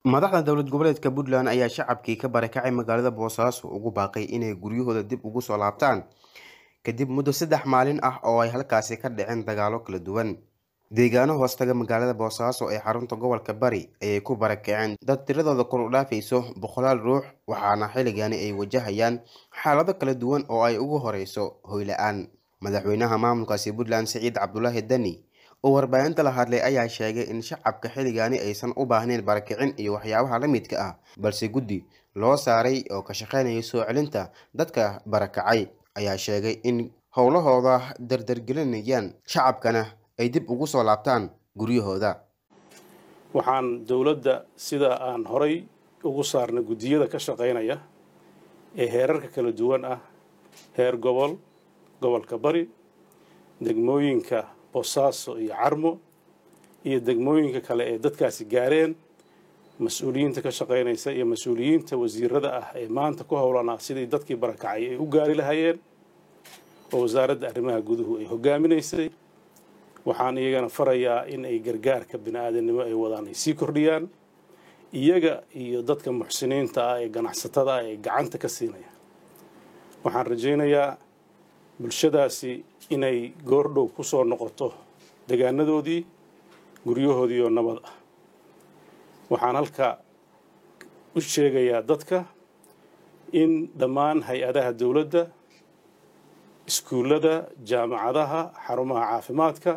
madaxda dowlad goboleedka Puntland ayaa shacabkii ka barakacay magaalada Boosaaso ugu baaqay inay guryahooda dib ugu soo laabtaan kadib muddo 3 maalin ah oo ay halkaasi ka dhaceen dagaalo kala duwan. deegaano hoostaga magaalada Boosaaso ee xarunta gobolka Bari ayay ku barakaceen dad tiradooda kor u dhaafayso 100 ruux waxaana xilligani ay wajahayaan xaalado kala duwan oo ay ugu horeyso hoy la'aan. madaxweynaha maamulkaasi Puntland Siciid Cabdullaahi Dani oo warbaahinta la hadlay ayaa sheegay in shacabka xilligani aysan u baahnayn barakicin iyo waxyaabaha la midka ah balse guddi loo saaray oo ka shaqeynaya soo celinta dadka barakacay ayaa sheegay in howlahooda dardargelinayaan shacabkana ay dib ugu soo laabtaan guryahooda. waxaan dawladda sida aan horay ugu saarnay guddiyada ka shaqeynaya ee heerarka kala duwan ah heer gobolka Bari degmooyinka Boosaaso iyo Carmo iyo degmooyinka kale ee dadkaasi gaareen mas'uuliyiinta ka shaqeynaysa iyo mas'uuliyiinta wasiirada ah ee maanta ku howlanaa sidii dadkii barakacay ay u gaari lahaayeen oo wasaaradda arrimaha guduhu ay hogaaminaysay. waxaan iyagana farayaa in ay gargaarka bini'aadanimo ay wadaan ay sii kordhiyaan iyaga iyo dadka muxsiniinta ah ee ganacsatada ah ee gacanta ka siinaya. waxaan rajaynayaa bulshadaasi inay goordhow ku soo noqoto deegaanadoodii guryahoodii oo nabad ah. waxaan halka u sheegayaa dadka in dhammaan hay-adaha dawladda iskuullada jaamacadaha xarumaha caafimaadka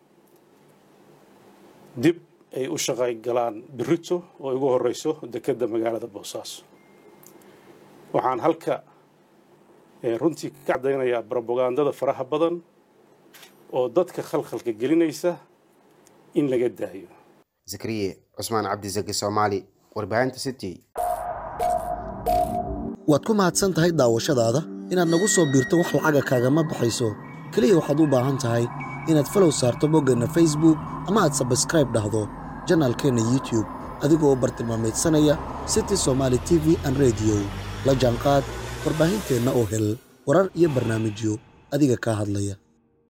dib ay u shaqay galaan birito oo ugu horeyso dekedda magaalada Boosaaso. waxaan halka runtii ka cadaynayaa propagandada faraha badan oo dadka khalkhalka gelinaysa in laga daayo. Zakariya Cusmaan Cabdi Zaki Soomaali warbaahinta City. waad ku mahadsan tahay daawashadaada inaad nagu soo biirto wax lacag kaagama baxayso kaliya waxaad u baahan tahay inaad follow saarto boggana Facebook ama aad subscribe dhahdo channelkeena YouTube adigoo bartilmaameedsanaya City Somali TV and Radio la jaanqaad warbaahinteena oo hel warar iyo barnaamijyo adiga ka hadlaya.